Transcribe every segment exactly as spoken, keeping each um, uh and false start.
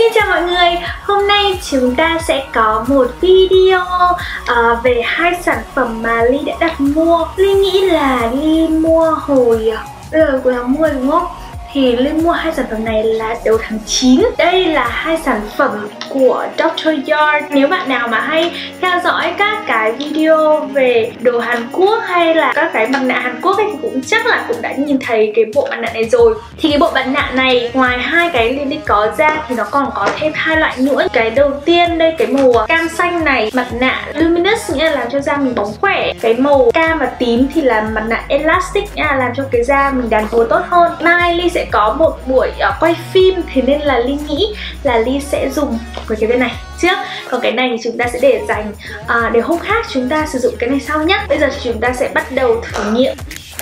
Xin chào mọi người, hôm nay chúng ta sẽ có một video uh, về hai sản phẩm mà Ly đã đặt mua. Ly nghĩ là Ly mua hồi bây giờ cuối tháng mười đúng không? Thì Ly mua hai sản phẩm này là đầu tháng chín. Đây là hai sản phẩm của Doctor Yard. Nếu bạn nào mà hay theo dõi các cái video về đồ Hàn Quốc hay là các cái mặt nạ Hàn Quốc ấy, thì cũng chắc là cũng đã nhìn thấy cái bộ mặt nạ này rồi. Thì cái bộ mặt nạ này ngoài hai cái Ly có ra thì nó còn có thêm hai loại nữa. Cái đầu tiên đây, cái màu cam xanh này, mặt nạ Luminous, nghĩa là làm cho da mình bóng khỏe. Cái màu cam và tím thì là mặt nạ Elastic, nghĩa là làm cho cái da mình đàn hồi tốt hơn. Mai Ly sẽ có một buổi uh, quay phim, thế nên là Ly nghĩ là Ly sẽ dùng với cái bên này trước, còn cái này thì chúng ta sẽ để dành uh, để hôm khác chúng ta sử dụng cái này sau nhé. Bây giờ thì chúng ta sẽ bắt đầu thử nghiệm.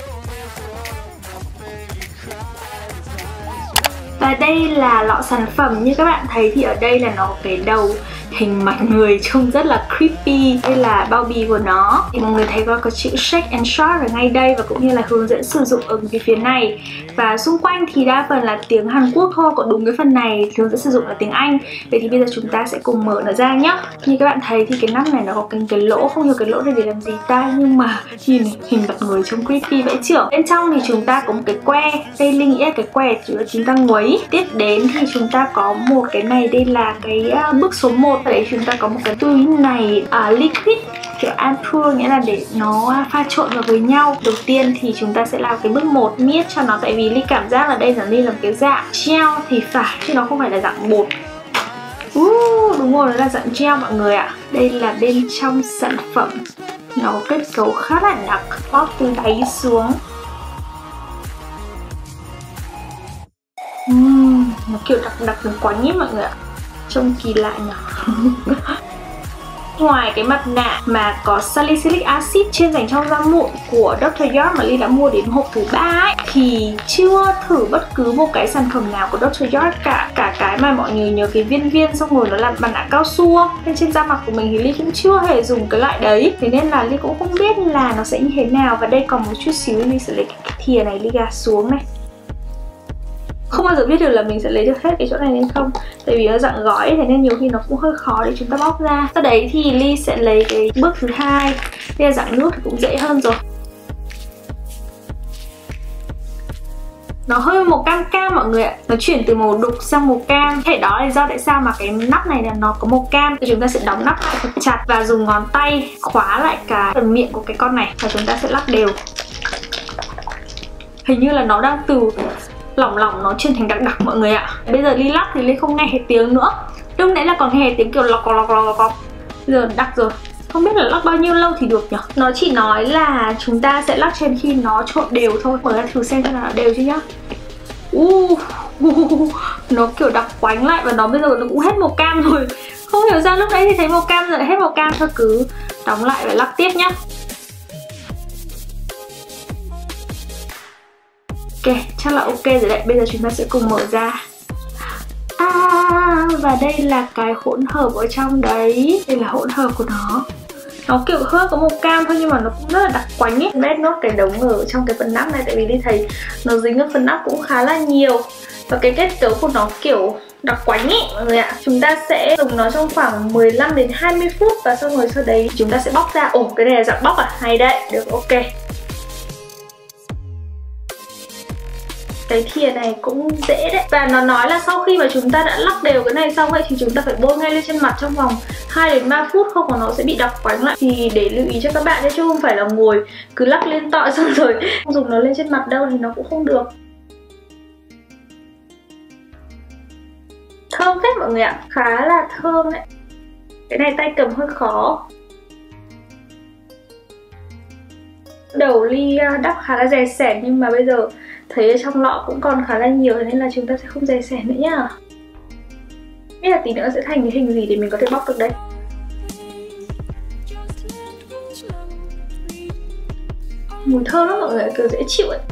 Và đây là lọ sản phẩm, như các bạn thấy thì ở đây là nó có cái đầu hình mặt người trông rất là creepy. Đây là bao bì của nó, thì mọi người thấy có, có chữ Shake and Shot ở ngay đây, và cũng như là hướng dẫn sử dụng ở cái phía này. Và xung quanh thì đa phần là tiếng Hàn Quốc thôi, còn đúng cái phần này hướng dẫn sử dụng là tiếng Anh. Vậy thì bây giờ chúng ta sẽ cùng mở nó ra nhé. Như các bạn thấy thì cái nắp này nó có cái, cái lỗ, không hiểu cái lỗ này để làm gì ta, nhưng mà nhìn hình mặt người trông creepy vậy trưởng. Bên trong thì chúng ta có một cái que, đây Linh nghĩ là cái que chúng ta nguấy. Tiếp đến thì chúng ta có một cái này, đây là cái uh, bước số một. Ở đây chúng ta có một cái túi này uh, liquid kiểu ampule, nghĩa là để nó pha trộn vào với nhau. Đầu tiên thì chúng ta sẽ làm cái bước một, miết cho nó, tại vì Ly cảm giác là đây là Ly làm cái dạng gel thì phải, chứ nó không phải là dạng bột. Uh, đúng rồi, nó là dạng gel mọi người ạ. Đây là bên trong sản phẩm, nó có kết cấu khá là đặc, bóp từ đáy xuống. Uhm, nó kiểu đặc đặc nó quánh ấy mọi người ạ, trông kỳ lạ nhỉ. Ngoài cái mặt nạ mà có salicylic acid chuyên dành cho da mụn của Doctor Yard mà Ly đã mua đến hộp thứ ba ấy, thì chưa thử bất cứ một cái sản phẩm nào của Doctor Yard cả. Cả cái mà mọi người nhớ cái viên viên xong rồi nó làm mặt nạ cao su không? Nên trên da mặt của mình thì Ly cũng chưa hề dùng cái loại đấy, thế nên là Ly cũng không biết là nó sẽ như thế nào. Và đây còn một chút xíu, Ly sẽ lấy cái thìa này Ly gạt xuống này. Không bao giờ biết được là mình sẽ lấy được hết cái chỗ này hay không, tại vì nó dạng gói, thế nên nhiều khi nó cũng hơi khó để chúng ta bóc ra. Sau đấy thì Ly sẽ lấy cái bước thứ hai, đây là dạng nước thì cũng dễ hơn rồi. Nó hơi màu cam cam mọi người ạ, nó chuyển từ màu đục sang màu cam. Thế đó là do tại sao mà cái nắp này là nó có màu cam. Thì chúng ta sẽ đóng nắp lại thật chặt và dùng ngón tay khóa lại cái phần miệng của cái con này, và chúng ta sẽ lắc đều. Hình như là nó đang từ lỏng lỏng nó chuyển thành đặc đặc mọi người ạ. Bây giờ Ly lắc thì Ly không nghe thấy tiếng nữa. Lúc nãy là còn nghe tiếng kiểu lọc lọc lọc lọc. Bây giờ đặc rồi. Không biết là lắc bao nhiêu lâu thì được nhỉ? Nó chỉ nói là chúng ta sẽ lắc trên khi nó trộn đều thôi. Mở ra thử xem xem là nó đều chứ nhá. uh, uh, Nó kiểu đặc quánh lại, và nó bây giờ nó cũng hết màu cam rồi. Không hiểu sao lúc nãy thì thấy màu cam rồi lại hết màu cam. Thôi cứ đóng lại và lắc tiếp nhá. Ok, chắc là ok rồi đấy. Bây giờ chúng ta sẽ cùng mở ra. À, và đây là cái hỗn hợp ở trong đấy. Đây là hỗn hợp của nó. Nó kiểu hơi có màu cam thôi, nhưng mà nó cũng rất là đặc quánh ấy. Mét nốt cái đống ở trong cái phần nắp này, tại vì đi thấy nó dính ở phần nắp cũng khá là nhiều. Và cái kết cấu của nó kiểu đặc quánh ấy mọi người ạ. Chúng ta sẽ dùng nó trong khoảng mười lăm đến hai mươi phút, và xong rồi sau đấy chúng ta sẽ bóc ra. Ồ, cái này là dạng bóc à? Hay đấy, được, ok. Cái thìa này cũng dễ đấy. Và nó nói là sau khi mà chúng ta đã lắc đều cái này xong vậy thì chúng ta phải bôi ngay lên trên mặt trong vòng hai đến ba phút, không có nó sẽ bị đặc quánh lại. Thì để lưu ý cho các bạn đấy, chứ không phải là ngồi cứ lắc lên tọi xong rồi không dùng nó lên trên mặt đâu thì nó cũng không được. Thơm phết mọi người ạ, khá là thơm đấy. Cái này tay cầm hơi khó. Đầu Ly đắp khá là dè sẻn, nhưng mà bây giờ thấy ở trong lọ cũng còn khá là nhiều, nên là chúng ta sẽ không dè sẻn nữa nhá. Biết là tí nữa sẽ thành cái hình gì để mình có thể bóc được đây. Mùi thơm lắm mọi người, kiểu dễ chịu ấy.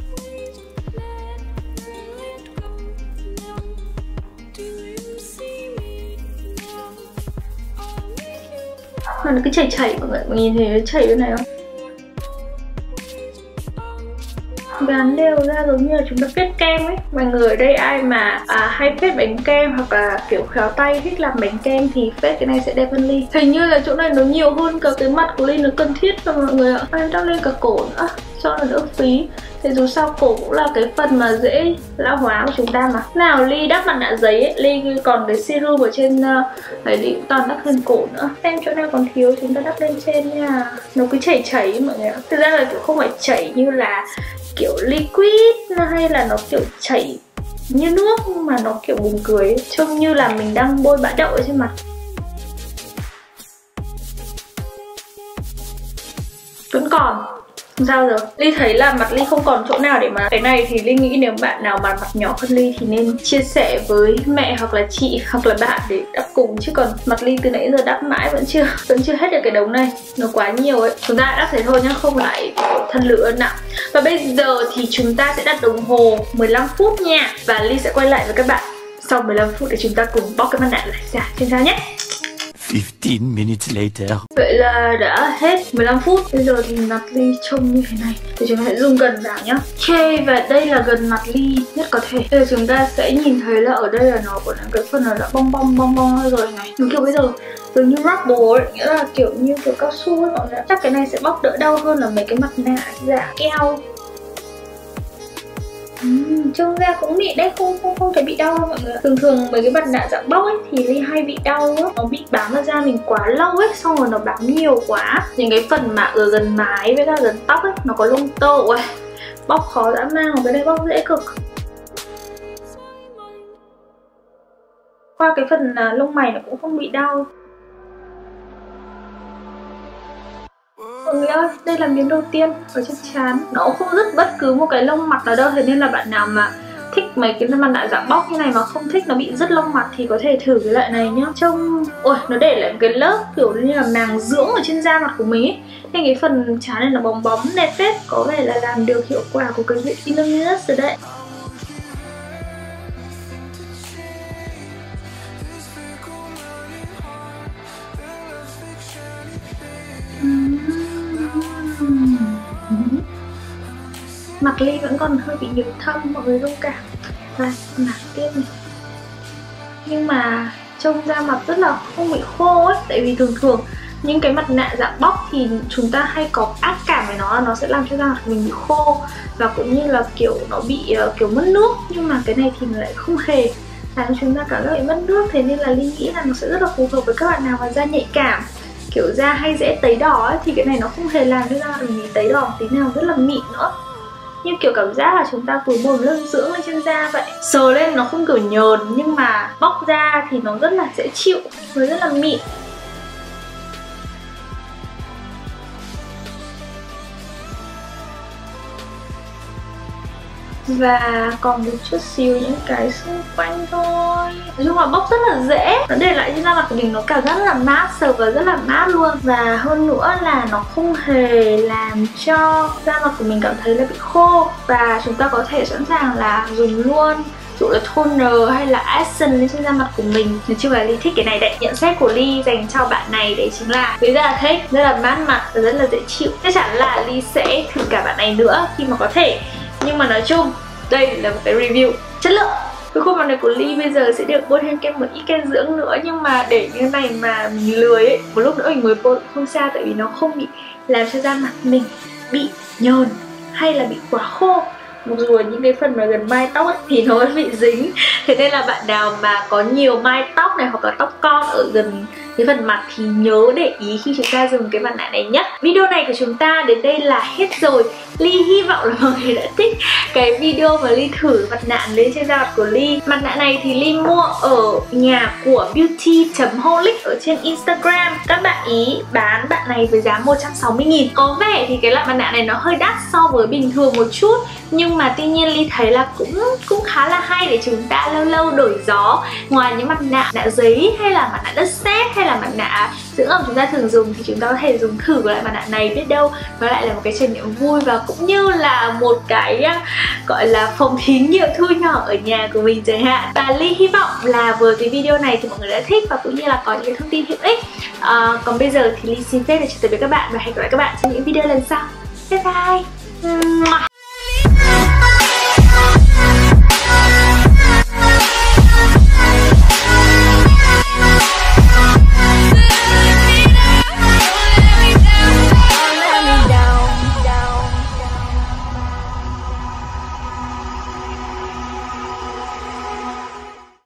Nó cứ chảy chảy mọi người, mọi nhìn thấy nó chảy bên này không? gắn đều ra giống như là chúng ta phết kem ấy. Mọi người ở đây ai mà à, hay phết bánh kem hoặc là kiểu khéo tay thích làm bánh kem thì phết cái này sẽ đẹp hơn Ly. Hình như là chỗ này nó nhiều hơn cả cái mặt của Ly nó cần thiết cho mọi người ạ. Ai đắp lên cả cổ nữa cho nó đỡ phí. Thì dù sao cổ cũng là cái phần mà dễ lão hóa của chúng ta mà. Nào Ly đắp mặt nạ giấy ấy, Ly còn cái serum ở trên uh, đấy Ly cũng toàn đắp lên cổ nữa. Xem chỗ nào còn thiếu chúng ta đắp lên trên nha. Nó cứ chảy chảy mọi người ạ. Thực ra là kiểu không phải chảy như là kiểu liquid hay là nó kiểu chảy như nước, mà nó kiểu buồn cười ấy. Trông như là mình đang bôi bã đậu ở trên mặt. Vẫn còn. Sao rồi? Ly thấy là mặt Ly không còn chỗ nào để mà cái này thì Ly nghĩ nếu bạn nào mà mặt nhỏ hơn Ly thì nên chia sẻ với mẹ hoặc là chị hoặc là bạn để đắp cùng, chứ còn mặt Ly từ nãy giờ đắp mãi vẫn chưa vẫn chưa hết được cái đống này, nó quá nhiều ấy. Chúng ta đắp thế thôi nhá, không lại thân lửa nặng. Và bây giờ thì chúng ta sẽ đặt đồng hồ mười lăm phút nha, và Ly sẽ quay lại với các bạn sau mười lăm phút để chúng ta cùng bóc cái mặt nạ lại ra trên da nhé. fifteen minutes later. Vậy là đã hết mười lăm phút. Bây giờ thì mặt Ly trông như thế này. Thì chúng ta sẽ zoom gần vào nhá. Ok, và đây là gần mặt Ly nhất có thể. Bây giờ chúng ta sẽ nhìn thấy là ở đây là nó có cái phần nó đã bong bong bong bong rồi này. Nó kiểu bây giờ giống như rubber ấy, nghĩa là kiểu như kiểu cao su ấy mọi người. Chắc cái này sẽ bóc đỡ đau hơn là mấy cái mặt nạ giả keo. Uhm, trông ra cũng mịn đấy, không không không thể bị đau đâu mọi người. Thường thường mấy cái mặt nạ dạng bóc ấy thì Ly hay bị đau á, nó bị bám vào da mình quá lâu ấy, xong rồi nó bám nhiều quá. Những cái phần mà ở gần mái với cả gần tóc ấy nó có lông tơ, ui, bóc khó dã man, cái này bóc dễ cực. Qua cái phần lông mày nó cũng không bị đau. Mọi người ơi, đây là miếng đầu tiên ở trên trán. Nó không dứt bất cứ một cái lông mặt nào đâu. Thế nên là bạn nào mà thích mấy cái mặt nạ dạng bóc như này mà không thích nó bị dứt lông mặt thì có thể thử cái loại này nhá. Trông, ôi, nó để lại một cái lớp kiểu như là màng dưỡng ở trên da mặt của mình ấy. Nên cái phần trán này nó bóng bóng đẹp phết. Có vẻ là làm được hiệu quả của cái vị Illuminous rồi đấy. Mặt Ly vẫn còn hơi bị nhiều thâm, mọi người thông cảm. Đây, mặt tiếp này. Nhưng mà trông da mặt rất là không bị khô ấy. Tại vì thường thường những cái mặt nạ dạng bóc thì chúng ta hay có ác cảm với nó là nó sẽ làm cho da mặt mình bị khô. Và cũng như là kiểu nó bị uh, kiểu mất nước. Nhưng mà cái này thì nó lại không hề làm cho chúng ta cảm giác bị mất nước. Thế nên là Ly nghĩ là nó sẽ rất là phù hợp với các bạn nào mà da nhạy cảm, kiểu da hay dễ tấy đỏ ấy, thì cái này nó không hề làm cho da mặt mình tấy đỏ tí nào, rất là mịn nữa. Như kiểu cảm giác là chúng ta vừa bôi một lớp dưỡng lên trên da vậy. Sờ lên nó không kiểu nhờn, nhưng mà bóc ra thì nó rất là dễ chịu, và rất là mịn. Và còn một chút xíu những cái xung quanh thôi. Nói chung là bóc rất là dễ. Nó để lại trên da mặt của mình nó cảm giác rất là mát, sờ và rất là mát luôn. Và hơn nữa là nó không hề làm cho da mặt của mình cảm thấy là bị khô. Và chúng ta có thể sẵn sàng là dùng luôn, ví dụ là toner hay là essence lên trên da mặt của mình. Nói chung là Ly thích cái này đấy. Nhận xét của Ly dành cho bạn này đấy chính là với da thích, rất là mát mặt và rất là dễ chịu. Chắc chắn là Ly sẽ thử cả bạn này nữa khi mà có thể. Nhưng mà nói chung đây là một cái review chất lượng. Cái khuôn mặt này của Ly bây giờ sẽ được bôi thêm kem một ít kem dưỡng nữa. Nhưng mà để như này mà mình lười ấy, một lúc nữa mình mới bôi không sao. Tại vì nó không bị làm cho da mặt mình bị nhờn hay là bị quá khô. Mặc dù ở những cái phần mà gần mai tóc ấy, thì nó vẫn bị dính. Thế nên là bạn nào mà có nhiều mai tóc này hoặc là tóc con ở gần cái phần mặt thì nhớ để ý khi chúng ta dùng cái mặt nạ này nhé. Video này của chúng ta đến đây là hết rồi. Ly hy vọng là mọi người đã thích cái video mà Ly thử mặt nạ lên trên da mặt của Ly. Mặt nạ này thì Ly mua ở nhà của beauty chấm holic ở trên Instagram. Các bạn ý bán bạn này với giá một trăm sáu mươi nghìn. Có vẻ thì cái loại mặt nạ này nó hơi đắt so với bình thường một chút, nhưng mà tuy nhiên Ly thấy là cũng cũng khá là hay để chúng ta lâu lâu đổi gió. Ngoài những mặt nạ nạ giấy hay là mặt nạ đất sét hay là mặt nạ dưỡng ẩm chúng ta thường dùng thì chúng ta có thể dùng thử loại mặt nạ này, biết đâu nó lại là một cái trải nghiệm vui và cũng như là một cái gọi là phòng thí nghiệm thu nhỏ ở nhà của mình chẳng hạn. Và Ly hy vọng là với cái video này thì mọi người đã thích và cũng như là có những cái thông tin hữu ích. À, còn bây giờ thì Ly xin phép để chia sẻ với các bạn và hẹn gặp lại các bạn trong những video lần sau. Bye bye.